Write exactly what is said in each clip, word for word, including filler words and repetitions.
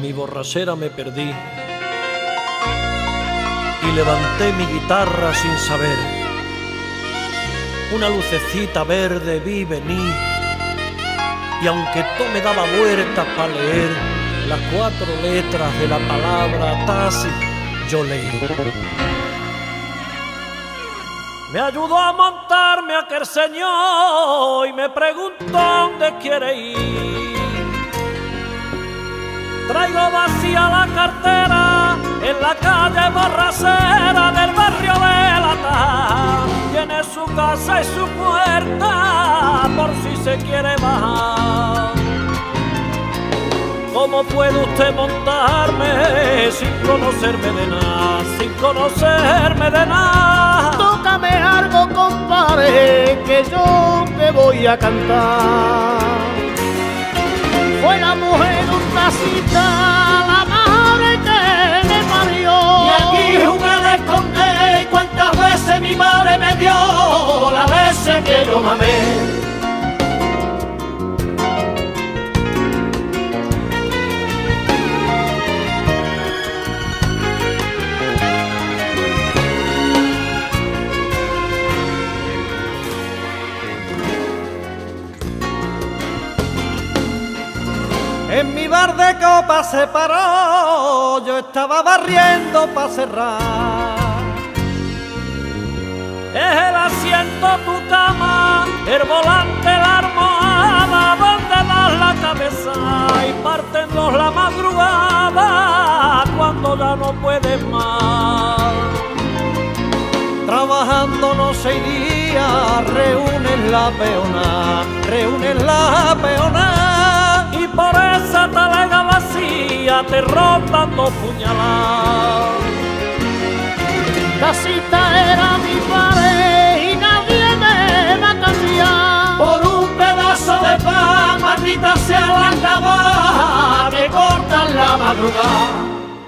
mi borrachera me perdí y levanté mi guitarra sin saber. Una lucecita verde vi venir y aunque todo me daba vueltas para leer las cuatro letras de la palabra taxi, yo leí. Me ayudó a montarme aquel señor y me preguntó dónde quiere ir. Traigo vacía la cartera en la calle borracera del barrio de La Taja. Tiene su casa y su puerta por si se quiere bajar. ¿Cómo puede usted montarme sin conocerme de nada, sin conocerme de nada? Tócame algo, compadre, que yo te voy a cantar. Fue la mujer de un taxista, la madre que me parió. Y aquí jugué a esconder cuántas veces mi madre me dio, las veces que yo mamé. En mi bar de copas se paró, yo estaba barriendo pa' cerrar. Es el asiento tu cama, el volante la almohada, donde das la cabeza y parten dos la madrugada cuando ya no puedes más. Trabajando no seis días, reúnen la peona, reúnen la peona. Y por esa talega vacía te rondan dos puñaladas. Taxista era mi padre y nadie me va a cambiar. Por un pedazo de pan, maldita sea la navaja que cortan la madrugada.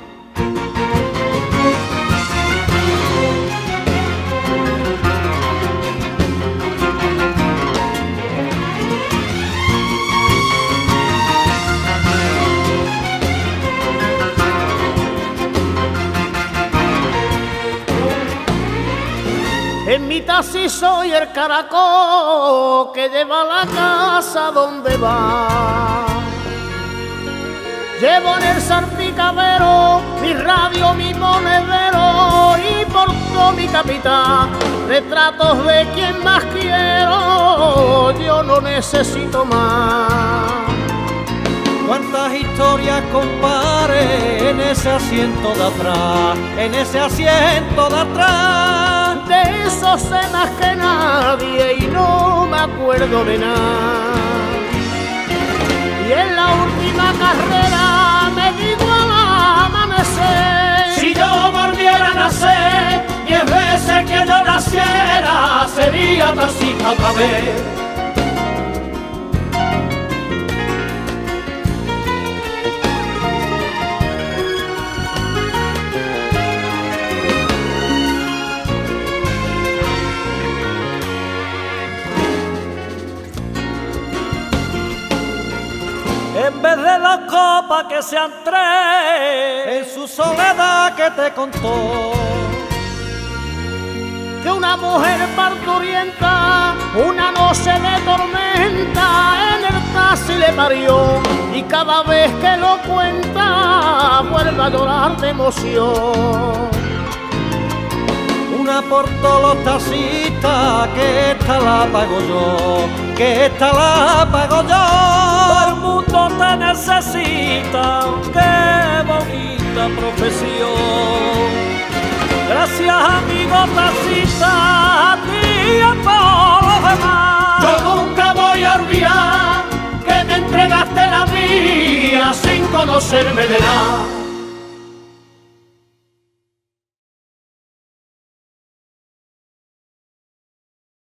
En mi taxi soy el caracol que lleva la casa donde va. Llevo en el salpicadero mi radio, mi monedero y por todo mi capital retratos de quien más quiero. Yo no necesito más. Cuántas historias, compadre, en ese asiento de atrás, en ese asiento de atrás. De eso sé más que nadie y no me acuerdo de nada. Y en la última carrera me digo al amanecer: si yo volviera a nacer, diez veces que yo naciera, sería taxista otra vez. En vez de las copas que sean tres, en su soledad que te contó que una mujer parturienta una noche de tormenta en el taxi le parió, y cada vez que lo cuenta vuelve a llorar de emoción. una por todos los taxistas, que esta la pago yo, que esta la pago yo. Todo el mundo te necesita, qué bonita profesión. Gracias, amigo taxista, a ti y a todos los demás. Yo nunca voy a olvidar que me entregaste la mía sin conocerme de nada.